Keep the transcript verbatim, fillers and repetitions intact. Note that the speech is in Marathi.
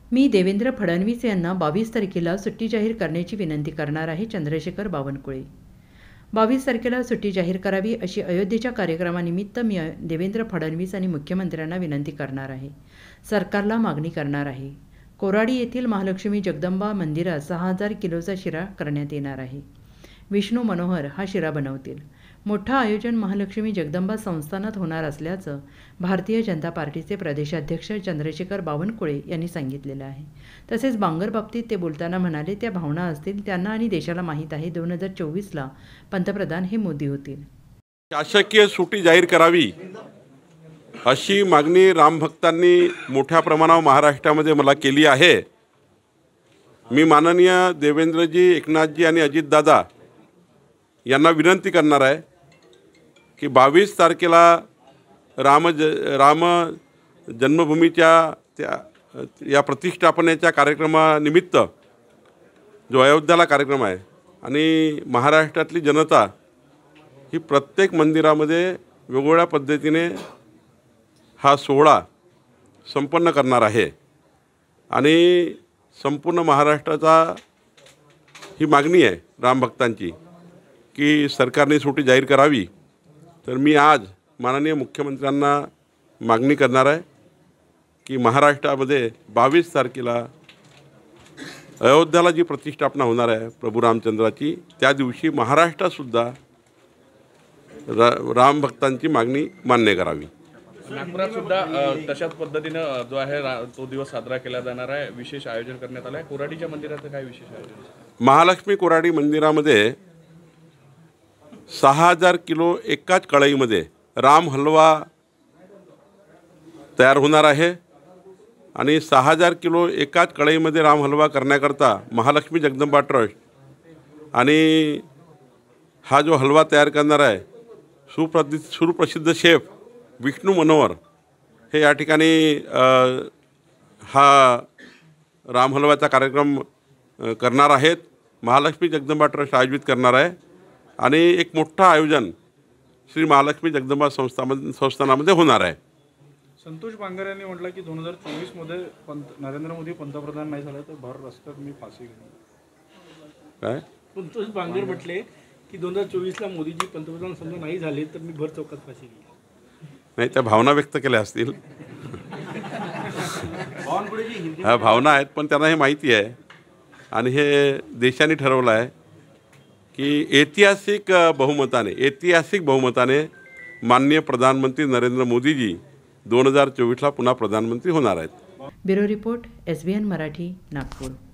मी देवेंद्र फडणवीस यांना बावीस तारखेला सुट्टी जाहीर करण्याची विनंती करणार आहे. चंद्रशेखर बावनकुळे. बावीस तारखेला सुट्टी जाहीर करावी अशी अयोध्येच्या कार्यक्रमानिमित्त मी देवेंद्र फडणवीस आणि मुख्यमंत्र्यांना विनंती करणार आहे. सरकारला मागणी करणार आहे. कोराडी येथील महालक्ष्मी जगदंबा मंदिरात सहा हजार किलोचा शिरा करण्यात येणार आहे. विष्णू मनोहर हा शिरा बनवतील. मोठं आयोजन महालक्ष्मी जगदंबा संस्थानात होणार असल्याचं भारतीय जनता पार्टीचे प्रदेशाध्यक्ष चंद्रशेखर बावनकुळे यांनी सांगितलेलं आहे. तसेच बांगर बाबतीत ते बोलताना म्हणाले, त्या भावना असतील त्यांना आणि देशाला माहीत आहे दोन हजार चोवीसला पंतप्रधान हे मोदी होतील. शासकीय सुट्टी जाहीर करावी अशी मागणी रामभक्तांनी मोठ्या प्रमाणावर महाराष्ट्रामध्ये मला केली आहे. मी माननीय देवेंद्रजी, एकनाथजी आणि अजितदादा यांना विनंती करणार आहे की बावीस तारखेला राम ज राम जन्मभूमीच्या त्या या प्रतिष्ठापनेच्या कार्यक्रमानिमित्त जो अयोध्याला कार्यक्रम आहे आणि महाराष्ट्रातली जनता ही प्रत्येक मंदिरामध्ये वेगवेगळ्या पद्धतीने हा सोहळा संपन्न करणार आहे आणि संपूर्ण महाराष्ट्राचा ही मागणी आहे रामभक्तांची की सरकारने सुट्टी जाहीर करावी. तर मी आज माननीय मुख्यमंत्र्यांना मागणी करणार आहे की महाराष्ट्रामध्ये बावीस तारखेला अयोध्याला जी प्रतिष्ठापना होणार आहे प्रभू रामचंद्राची, त्या दिवशी महाराष्ट्रातसुद्धा रा रामभक्तांची मागणी मान्य करावी. नागपुरात सुद्धा तशाच पद्धतीनं जो आहे तो दिवस साजरा केला जाणार आहे. विशेष आयोजन करण्यात आलं आहे. कोराडीच्या मंदिराचं काय विशेष आयोजन? महालक्ष्मी कोराडी मंदिरामध्ये सहा हजार किलो एकाच कढईमध्ये राम हलवा तयार होणार आहे आणि सहा हजार किलो एकाच कढईमध्ये राम हलवा करण्याकरता महालक्ष्मी जगदंबा ट्रस्ट आणि हा जो हलवा तयार करणार आहे सुप्रसिद्ध सुप्रसिद्ध शेफ विष्णू मनोहर हे या ठिकाणी हा राम हलवाचा कार्यक्रम करणार आहेत. महालक्ष्मी जगदंबा ट्रस्ट आयोजित करणार आहे आणि एक मोठं आयोजन श्री महालक्ष्मी जगदंबा संस्थामध्ये संस्थानामध्ये होणार आहे. संतोष बांगर यांनी म्हटलं की दोन हजार चोवीसमध्ये पंत नरेंद्र मोदी पंतप्रधान नाही झाले तर भर रस्त्यात मी फाशी घेईन. काय संतोष बांगर म्हटले की दोन हजार चोवीसला मोदीजी पंतप्रधान समजा नाही झाले तर मी भर चौकात फाशी घेईन. नाही, त्या भावना व्यक्त केल्या असतील. ह्या भावना आहेत पण त्यांना हे माहिती आहे आणि हे देशाने ठरवलं आहे की ऐतिहासिक बहुमताने ऐतिहासिक बहुमताने माननीय प्रधानमंत्री नरेंद्र मोदीजी दोन हजार चोवीसला पुन्हा प्रधानमंत्री होणार आहेत. Bureau report, S B N Marathi, Nagpur.